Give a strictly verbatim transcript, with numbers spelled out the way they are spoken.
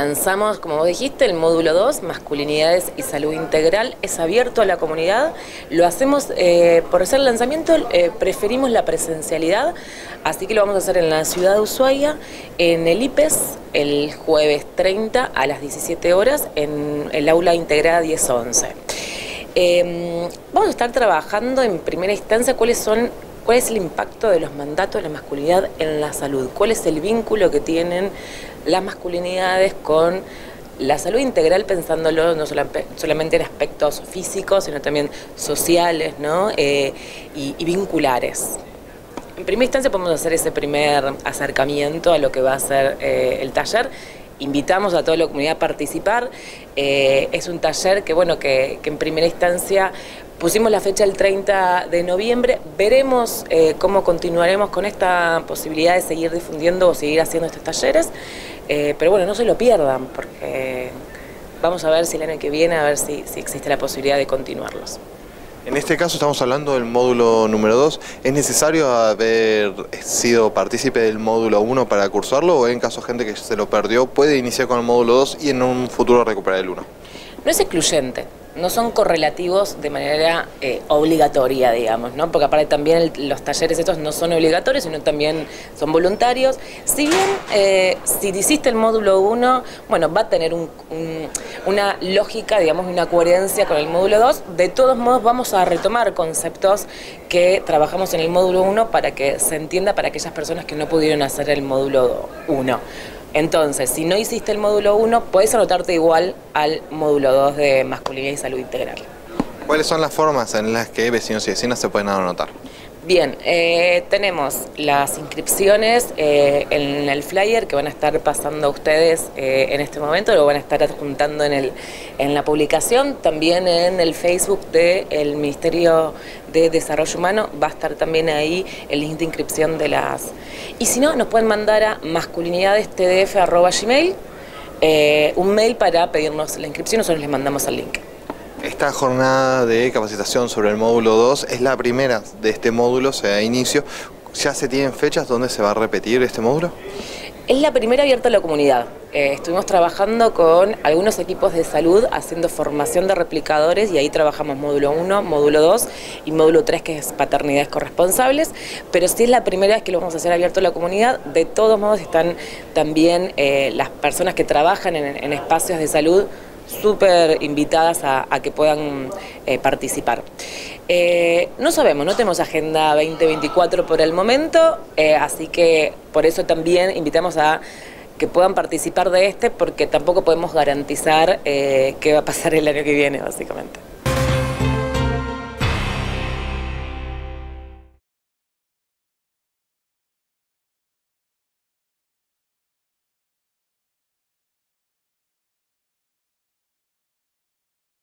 Lanzamos, como vos dijiste, el módulo dos, Masculinidades y Salud Integral. Es abierto a la comunidad. Lo hacemos, eh, por ser lanzamiento, eh, preferimos la presencialidad, así que lo vamos a hacer en la ciudad de Ushuaia, en el I P E S, el jueves treinta a las diecisiete horas, en el aula integrada diez once. Eh, vamos a estar trabajando en primera instancia cuáles son cuál es el impacto de los mandatos de la masculinidad en la salud, cuál es el vínculo que tienen las masculinidades con la salud integral, pensándolo no solamente en aspectos físicos, sino también sociales, ¿no? eh, y, y vinculares. En primera instancia podemos hacer ese primer acercamiento a lo que va a ser eh, el taller. Invitamos a toda la comunidad a participar. Eh, es un taller que, bueno, que, que en primera instancia pusimos la fecha el treinta de noviembre. Veremos eh, cómo continuaremos con esta posibilidad de seguir difundiendo o seguir haciendo estos talleres. Eh, pero bueno, no se lo pierdan, porque vamos a ver si el año que viene, a ver si, si existe la posibilidad de continuarlos. En este caso estamos hablando del módulo número dos. ¿Es necesario haber sido partícipe del módulo uno para cursarlo, o en caso de gente que se lo perdió puede iniciar con el módulo dos y en un futuro recuperar el uno? No es excluyente, no son correlativos de manera eh, obligatoria, digamos, ¿no? Porque aparte también el, los talleres estos no son obligatorios, sino también son voluntarios. Si bien, eh, si hiciste el módulo uno, bueno, va a tener un, un, una lógica, digamos, una coherencia con el módulo dos. De todos modos, vamos a retomar conceptos que trabajamos en el módulo uno para que se entienda para aquellas personas que no pudieron hacer el módulo uno. Entonces, si no hiciste el módulo uno, puedes anotarte igual al módulo dos de Masculinidad y Salud Integral. ¿Cuáles son las formas en las que vecinos y vecinas se pueden anotar? Bien, eh, tenemos las inscripciones eh, en el flyer que van a estar pasando a ustedes eh, en este momento, lo van a estar adjuntando en, el, en la publicación, también en el Facebook del Ministerio de Desarrollo Humano, va a estar también ahí el link de inscripción de las... Y si no, nos pueden mandar a masculinidadestdf arroba gmail, eh, un mail para pedirnos la inscripción, nosotros les mandamos el link. Esta jornada de capacitación sobre el módulo dos es la primera de este módulo, se da inicio. ¿Ya se tienen fechas donde se va a repetir este módulo? Es la primera abierta a la comunidad. Eh, estuvimos trabajando con algunos equipos de salud haciendo formación de replicadores, y ahí trabajamos módulo uno, módulo dos y módulo tres, que es paternidades corresponsables, pero sí es la primera vez que lo vamos a hacer abierto a la comunidad. De todos modos están también eh, las personas que trabajan en, en espacios de salud súper invitadas a, a que puedan eh, participar. Eh, no sabemos, no tenemos agenda veinte veinticuatro por el momento, eh, así que por eso también invitamos a que puedan participar de este, porque tampoco podemos garantizar eh, qué va a pasar el año que viene, básicamente.